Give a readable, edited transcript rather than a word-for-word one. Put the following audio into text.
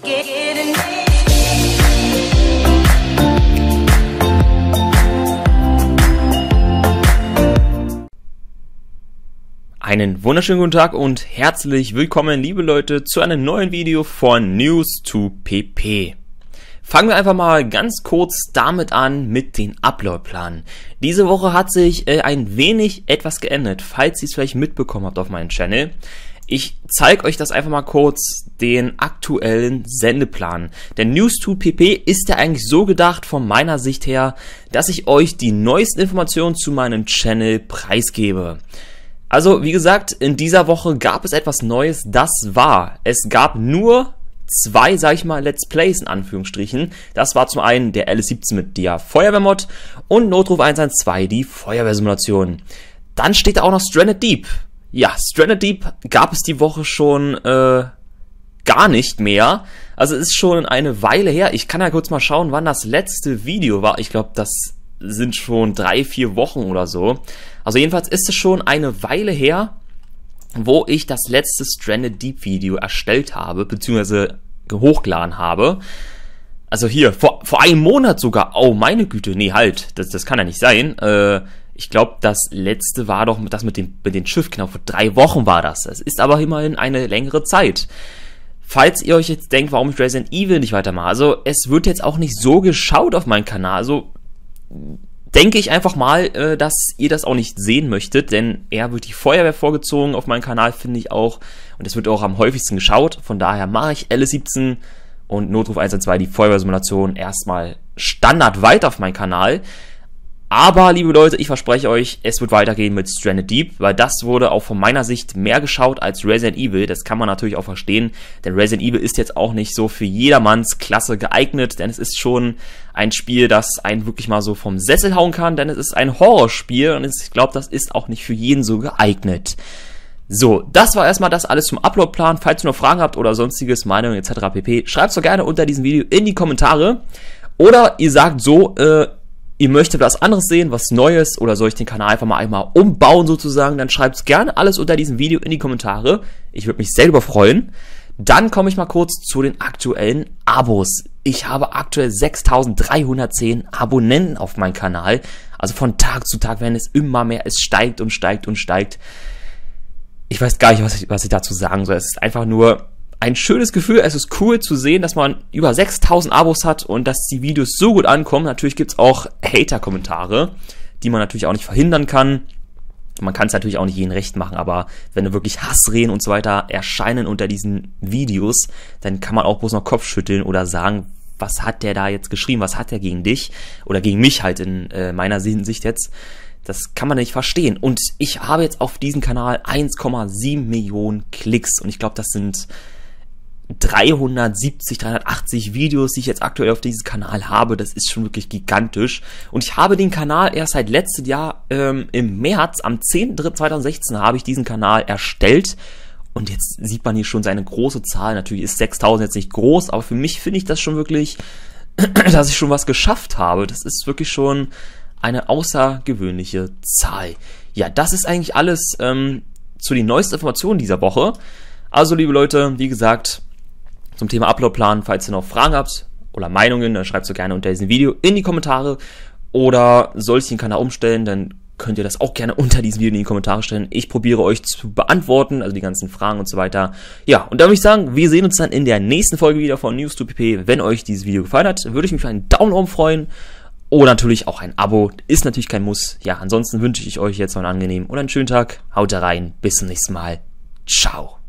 Einen wunderschönen guten Tag und herzlich willkommen, liebe Leute, zu einem neuen Video von News2pp. Fangen wir einfach mal ganz kurz damit an mit den Uploadplan. Diese Woche hat sich ein wenig etwas geändert, falls ihr es vielleicht mitbekommen habt auf meinem Channel. Ich zeige euch das einfach mal kurz, den aktuellen Sendeplan. Denn News2pp ist ja eigentlich so gedacht von meiner Sicht her, dass ich euch die neuesten Informationen zu meinem Channel preisgebe. Also, wie gesagt, in dieser Woche gab es etwas Neues, es gab nur zwei, sag ich mal, Let's Plays in Anführungsstrichen. Das war zum einen der LS17 mit der Feuerwehrmod und Notruf 112, die Feuerwehrsimulation. Dann steht da auch noch Stranded Deep. Ja, Stranded Deep gab es die Woche schon gar nicht mehr. Also es ist schon eine Weile her. Ich kann ja kurz mal schauen, wann das letzte Video war. Ich glaube, das sind schon 3-4 Wochen oder so. Also jedenfalls ist es schon eine Weile her, wo ich das letzte Stranded Deep Video erstellt habe, beziehungsweise hochgeladen habe. Also hier, vor einem Monat sogar. Oh, meine Güte, nee, halt, das kann ja nicht sein. Ich glaube, das letzte war doch das mit den Schiff, genau, vor 3 Wochen war das. Es ist aber immerhin eine längere Zeit. Falls ihr euch jetzt denkt, warum ich Resident Evil nicht weitermache, also es wird jetzt auch nicht so geschaut auf meinem Kanal, also denke ich einfach mal, dass ihr das auch nicht sehen möchtet, denn eher wird die Feuerwehr vorgezogen auf meinem Kanal, finde ich auch. Und es wird auch am häufigsten geschaut. Von daher mache ich LS17 und Notruf 112, die Feuerwehrsimulation, erstmal Standard weiter auf meinem Kanal. Aber, liebe Leute, ich verspreche euch, es wird weitergehen mit Stranded Deep, weil das wurde auch von meiner Sicht mehr geschaut als Resident Evil. Das kann man natürlich auch verstehen, denn Resident Evil ist jetzt auch nicht so für jedermanns Klasse geeignet, denn es ist schon ein Spiel, das einen wirklich mal so vom Sessel hauen kann, denn es ist ein Horrorspiel und ich glaube, das ist auch nicht für jeden so geeignet. So, das war erstmal das alles zum Uploadplan. Falls ihr noch Fragen habt oder sonstiges, Meinungen etc. pp, schreibt es doch gerne unter diesem Video in die Kommentare. Oder ihr sagt so, ihr möchtet was anderes sehen, was Neues, oder soll ich den Kanal einfach mal einmal umbauen sozusagen, dann schreibt es gerne alles unter diesem Video in die Kommentare. Ich würde mich selber freuen. Dann komme ich mal kurz zu den aktuellen Abos. Ich habe aktuell 6.310 Abonnenten auf meinem Kanal. Also von Tag zu Tag werden es immer mehr. Es steigt und steigt und steigt. Ich weiß gar nicht, was ich dazu sagen soll. Es ist einfach nur ein schönes Gefühl. Es ist cool zu sehen, dass man über 6.000 Abos hat und dass die Videos so gut ankommen. Natürlich gibt es auch Hater-Kommentare, die man natürlich auch nicht verhindern kann. Man kann es natürlich auch nicht jedem recht machen, aber wenn wirklich Hassreden und so weiter erscheinen unter diesen Videos, dann kann man auch bloß noch Kopf schütteln oder sagen, was hat der da jetzt geschrieben, was hat der gegen dich oder gegen mich halt in meiner Hinsicht jetzt. Das kann man nicht verstehen. Und ich habe jetzt auf diesem Kanal 1,7 Millionen Klicks und ich glaube, das sind 380 Videos, die ich jetzt aktuell auf diesem Kanal habe. Das ist schon wirklich gigantisch. Und ich habe den Kanal erst seit letztem Jahr im März, am 10.3.2016 habe ich diesen Kanal erstellt. Und jetzt sieht man hier schon seine große Zahl. Natürlich ist 6.000 jetzt nicht groß, aber für mich finde ich das schon wirklich, dass ich schon was geschafft habe. Das ist wirklich schon eine außergewöhnliche Zahl. Ja, das ist eigentlich alles zu den neuesten Informationen dieser Woche. Also, liebe Leute, wie gesagt, zum Thema Uploadplan, falls ihr noch Fragen habt oder Meinungen, dann schreibt es so gerne unter diesem Video in die Kommentare. Oder soll ich den Kanal umstellen, dann könnt ihr das auch gerne unter diesem Video in die Kommentare stellen. Ich probiere euch zu beantworten, also die ganzen Fragen und so weiter. Ja, und dann würde ich sagen, wir sehen uns dann in der nächsten Folge wieder von News2pp. Wenn euch dieses Video gefallen hat, würde ich mich für einen Daumen oben freuen. Oder natürlich auch ein Abo, ist natürlich kein Muss. Ja, ansonsten wünsche ich euch jetzt noch einen angenehmen und einen schönen Tag. Haut rein, bis zum nächsten Mal. Ciao.